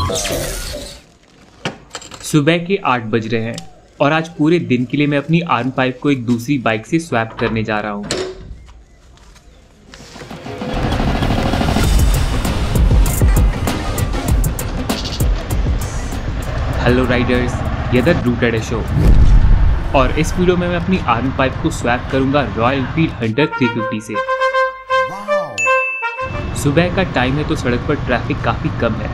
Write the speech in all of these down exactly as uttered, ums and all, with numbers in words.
सुबह के आठ बज रहे हैं और आज पूरे दिन के लिए मैं अपनी आर्म फाइव को एक दूसरी बाइक से स्वैप करने जा रहा हूँ। हेलो राइडर्स, ये द रूटेड शो और इस वीडियो में मैं अपनी आर्म फाइव को स्वैप करूंगा Royal Enfield Hunter three fifty से। सुबह का टाइम है तो सड़क पर ट्रैफिक काफी कम है।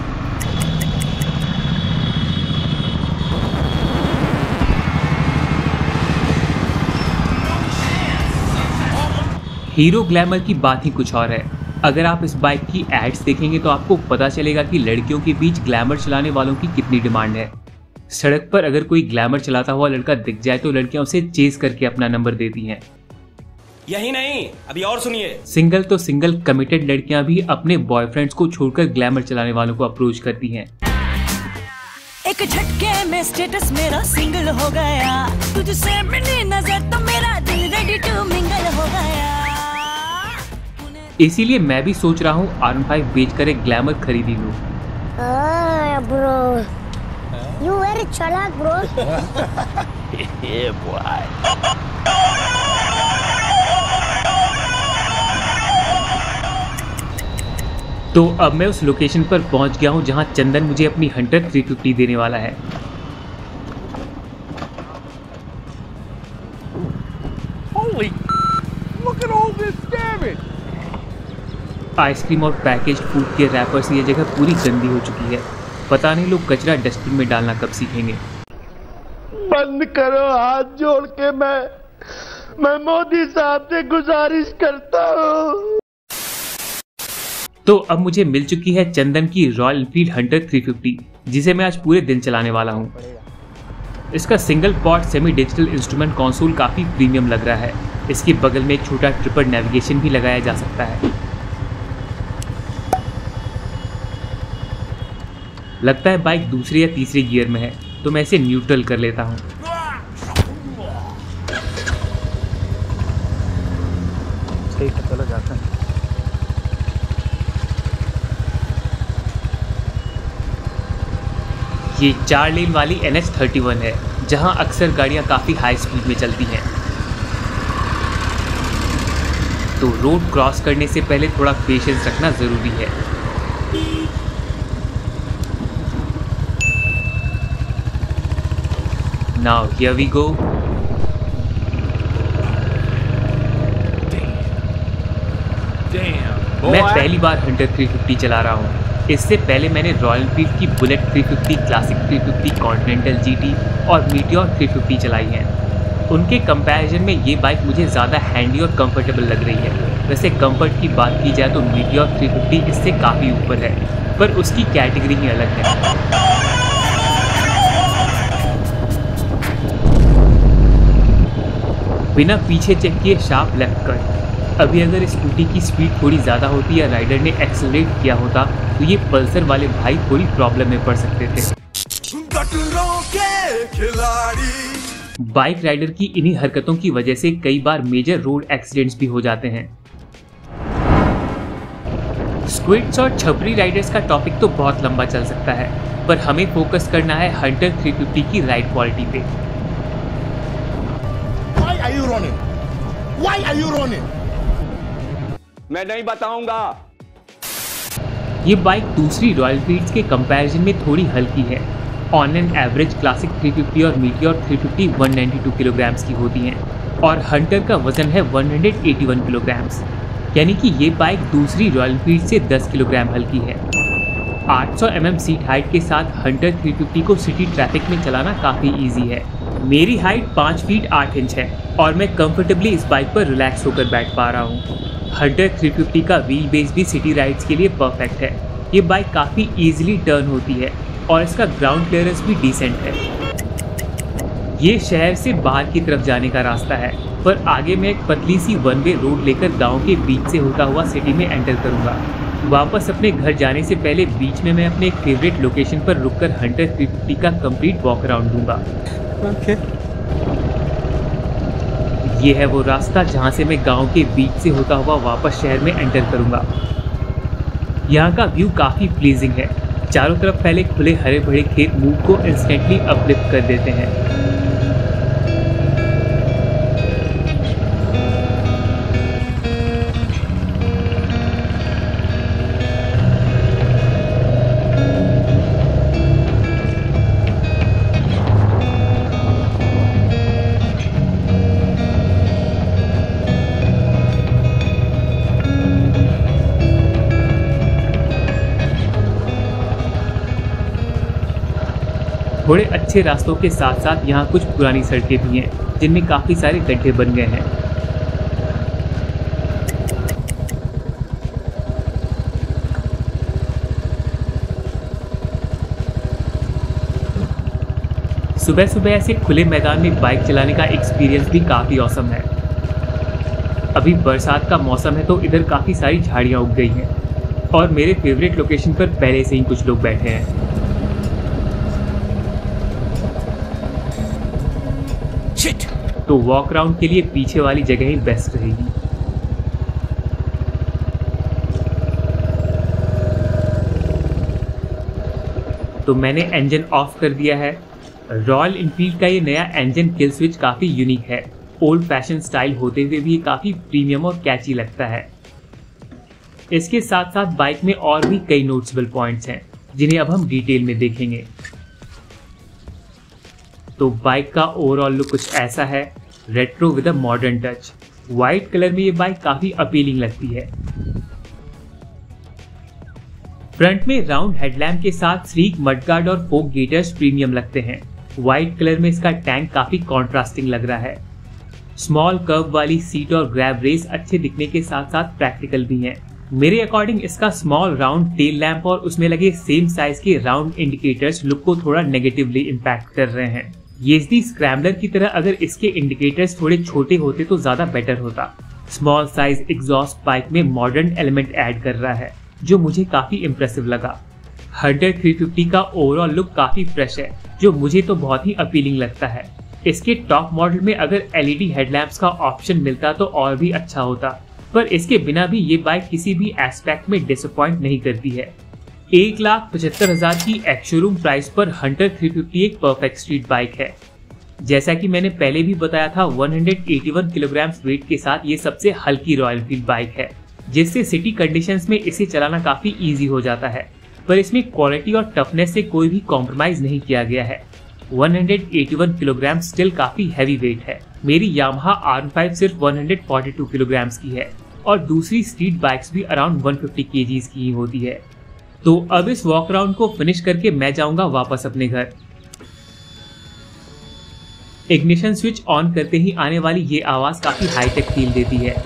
हीरो ग्लैमर की बात ही कुछ और है। अगर आप इस बाइक की एड्स देखेंगे तो आपको पता चलेगा कि लड़कियों के बीच ग्लैमर चलाने वालों की कितनी डिमांड है। सड़क पर अगर कोई ग्लैमर चलाता हुआ लड़का दिख जाए तो लड़कियां उसे चेस करके अपना नंबर देती हैं। यही नहीं, अभी और सुनिए। सिंगल तो सिंगल, कमिटेड लड़कियां भी अपने बॉयफ्रेंड्स को छोड़कर ग्लैमर चलाने वालों को अप्रोच करती हैं। एक झटके में स्टेटस मेरा सिंगल हो गया, तुझसे मिली नजर तो मेरा दिल रेडी टू मिंगल हो गया। इसीलिए मैं भी सोच रहा हूँ आर्म फाइव बेचकर एक ग्लैमर खरीदी लूं। ब्रो, यू वेरी चालाक ब्रो। ये बॉय। तो अब मैं उस लोकेशन पर पहुंच गया हूं जहां चंदन मुझे अपनी हंटर थ्री फिफ्टी देने वाला है। Holy, look at all this damage. Ice cream और पैकेज्ड फूड के रैपर से ये जगह पूरी गंदी हो चुकी है। पता नहीं लोग कचरा डस्टबिन में डालना कब सीखेंगे। बंद करो, हाथ जोड़ के मैं मैं मोदी साहब से गुजारिश करता हूँ। तो अब मुझे मिल चुकी है चंदन की Royal Enfield Hunter three fifty, जिसे मैं आज पूरे दिन चलाने वाला हूँ। इसका single pod semi digital instrument console काफी प्रीमियम लग रहा है। इसके बगल में एक छोटा ट्रिपल नेविगेशन भी लगाया जा सकता है। लगता है बाइक दूसरे या तीसरे गियर में है, तो मैं इसे न्यूट्रल कर लेता हूँ। ठीक है, चलो जाते हैं। ये चार लेन वाली एन एच थर्टी वन है, जहाँ अक्सर गाड़ियाँ काफ़ी हाई स्पीड में चलती हैं। तो रोड क्रॉस करने से पहले थोड़ा पेशेंस रखना ज़रूरी है। Now here we go. Damn, मैं पहली बार हंटर थ्री फिफ्टी चला रहा हूँ। इससे पहले मैंने रॉयल एनफील्ड की Bullet three fifty, Classic three fifty, Continental GT और मीटियोर थ्री फिफ्टी चलाई हैं। उनके कंपैरिजन में ये बाइक मुझे ज़्यादा हैंडी और कंफर्टेबल लग रही है। वैसे कंफर्ट की बात की जाए तो मीटियोर थ्री फिफ्टी इससे काफ़ी ऊपर है, पर उसकी कैटेगरी ही अलग है। बिना पीछे चेक किए शार्प लेफ्ट कट। अभी अगर स्कूटी की स्पीड थोड़ी ज़्यादा होती या राइडर ने एक्सेलरेट किया होता तो ये पल्सर वाले भाई थोड़ी प्रॉब्लम में पड़ सकते थे। बाइक राइडर की इन्हीं हरकतों की वजह से कई बार मेजर रोड एक्सीडेंट्स भी हो जाते हैं। स्क्विड्स और छपरी राइडर्स का टॉपिक तो बहुत लंबा चल सकता है, पर हमें फोकस करना है हंटर थ्री फिफ्टी की राइड क्वालिटी पे। Why are you running? Why are you running? मैं नहीं बताऊंगा। ये बाइक दूसरी रॉयल एनफील्ड के कंपैरिजन में थोड़ी हल्की है। On an average Classic three fifty और मीटियोर थ्री फिफ्टी एक सौ बानवे किलोग्राम्स की होती हैं और हंटर का वजन है एक सौ इक्यासी किलोग्राम्स, यानी कि ये बाइक दूसरी रॉयल एनफील्ड से दस किलोग्राम हल्की है। आठ सौ एम एम सीट हाइट के साथ हंटर थ्री फिफ्टी को सिटी ट्रैफिक में चलाना काफ़ी ईजी है। मेरी हाइट पाँच फीट आठ इंच है और मैं कंफर्टेबली इस बाइक पर रिलैक्स होकर बैठ पा रहा हूँ। हंटर थ्री फिफ्टी का व्हील बेस भी सिटी राइड्स के लिए परफेक्ट है। ये बाइक काफ़ी ईजिली टर्न होती है और इसका ग्राउंड क्लियरेंस भी डिसेंट है। ये शहर से बाहर की तरफ जाने का रास्ता है, पर आगे मैं एक पतली सी वन वे रोड लेकर गाँव के बीच से होता हुआ सिटी में एंटर करूँगा। वापस अपने घर जाने से पहले बीच में मैं अपने एक फेवरेट लोकेशन पर रुककर हंटर थ्री फिफ्टी का कंप्लीट वॉक अराउंड दूंगा। ओके। ये है वो रास्ता जहाँ से मैं गांव के बीच से होता हुआ वापस शहर में एंटर करूंगा। यहाँ का व्यू काफ़ी प्लीजिंग है। चारों तरफ फैले खुले हरे भरे खेत मूड को इंस्टेंटली अपलिफ्ट कर देते हैं। थोड़े अच्छे रास्तों के साथ साथ यहाँ कुछ पुरानी सड़कें भी हैं जिनमें काफ़ी सारे गड्ढे बन गए हैं। सुबह सुबह ऐसे खुले मैदान में बाइक चलाने का एक्सपीरियंस भी काफ़ी औसम है। अभी बरसात का मौसम है तो इधर काफ़ी सारी झाड़ियाँ उग गई हैं और मेरे फेवरेट लोकेशन पर पहले से ही कुछ लोग बैठे हैं। तो वॉक राउंड के लिए पीछे वाली जगह ही बेस्ट रहेगी। तो मैंने इंजन ऑफ कर दिया है। रॉयल इनफील्ड का ये नया इंजन किल स्विच काफ़ी यूनिक है। ओल्ड फैशन स्टाइल होते हुए भी ये काफ़ी प्रीमियम और कैची लगता है। इसके साथ साथ बाइक में और भी कई नोटिसेबल पॉइंट्स हैं जिन्हें अब हम डिटेल में देखेंगे। तो बाइक का ओवरऑल लुक कुछ ऐसा है, retro with a modern touch. White colour में ये बाइक काफी अपीलिंग लगती है। फ्रंट में राउंड हेडलैम्प के साथ स्लीक मडगार्ड और फोक गेटर्स प्रीमियम लगते हैं। वाइट कलर में इसका टैंक काफी कॉन्ट्रास्टिंग लग रहा है। स्मॉल कर्व वाली सीट और ग्रैब रेस अच्छे दिखने के साथ साथ प्रैक्टिकल भी हैं। मेरे अकॉर्डिंग इसका स्मॉल राउंड टेल लैंप और उसमें लगे सेम साइज के राउंड इंडिकेटर्स लुक को थोड़ा नेगेटिवली इम्पैक्ट कर रहे हैं। येज़दी स्क्रैम्बलर की तरह अगर इसके इंडिकेटर्स थोड़े छोटे होते तो ज्यादा बेटर होता। स्मॉल साइज एग्जॉस्ट बाइक में मॉडर्न एलिमेंट ऐड कर रहा है जो मुझे काफी इम्प्रेसिव लगा। हंटर थ्री फिफ्टी का ओवरऑल लुक काफी फ्रेश है जो मुझे तो बहुत ही अपीलिंग लगता है। इसके टॉप मॉडल में अगर एलईडी हेडलैम्प्स का ऑप्शन मिलता तो और भी अच्छा होता, पर इसके बिना भी ये बाइक किसी भी एस्पेक्ट में डिसअपॉइंट नहीं करती है। एक लाख पचहत्तर हजार की एक्स शोरूम प्राइस पर हंटर थ्री फिफ्टी एक परफेक्ट स्ट्रीट बाइक है। जैसा कि मैंने पहले भी बताया था, एक सौ इक्यासी किलोग्राम वेट के साथ ये सबसे हल्की रॉयल एनफील्ड बाइक है, जिससे सिटी कंडीशंस में इसे चलाना काफी इजी हो जाता है। पर इसमें क्वालिटी और टफनेस से कोई भी कॉम्प्रोमाइज नहीं किया गया है। एक सौ इक्यासी किलोग्राम स्टिल काफी हैवी वेट है। मेरी यामाहा आर वन फाइव सिर्फ एक सौ बयालीस किलोग्राम की है और दूसरी स्ट्रीट बाइक्स भी अराउंड एक सौ पचास केजीज की ही होती है। तो अब इस वॉक राउंड को फिनिश करके मैं जाऊंगा वापस अपने घर। इग्निशन स्विच ऑन करते ही आने वाली ये आवाज काफी हाईटेक फील देती है।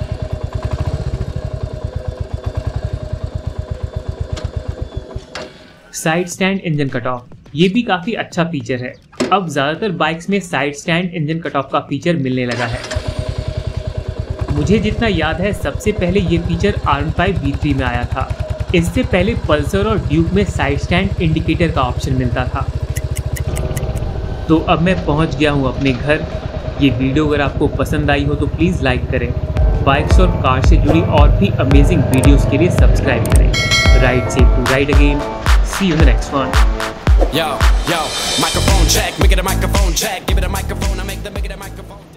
Side stand engine cut off, ये भी काफी अच्छा फीचर है। अब ज्यादातर बाइक्स में side stand engine cut off का फीचर मिलने लगा है। मुझे जितना याद है सबसे पहले ये feature R one five V three में आया था। इससे पहले पल्सर और ड्यूक में साइड स्टैंड इंडिकेटर का ऑप्शन मिलता था। तो अब मैं पहुंच गया हूं अपने घर। ये वीडियो अगर आपको पसंद आई हो तो प्लीज़ लाइक करें। बाइक्स और कार से जुड़ी और भी अमेजिंग वीडियोस के लिए सब्सक्राइब करें। Ride safe to ride again. See you in the next one. Yo, yo, microphone check, make it a microphone check, give it a microphone, I make the make it a microphone.